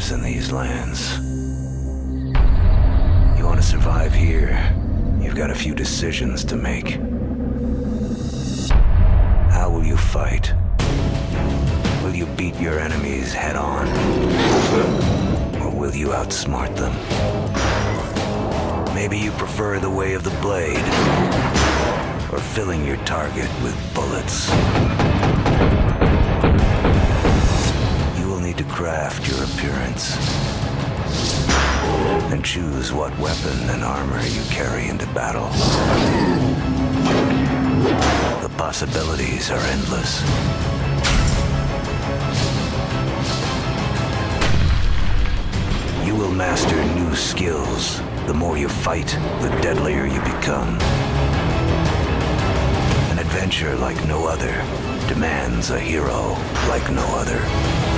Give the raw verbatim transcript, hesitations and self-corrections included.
lives in these lands. You want to survive here, you've got a few decisions to make. How will you fight? Will you beat your enemies head on? Or will you outsmart them? Maybe you prefer the way of the blade, or filling your target with bullets. You will need to craft your appearance and choose what weapon and armor you carry into battle. The possibilities are endless. You will master new skills. The more you fight, the deadlier you become. An adventure like no other demands a hero like no other.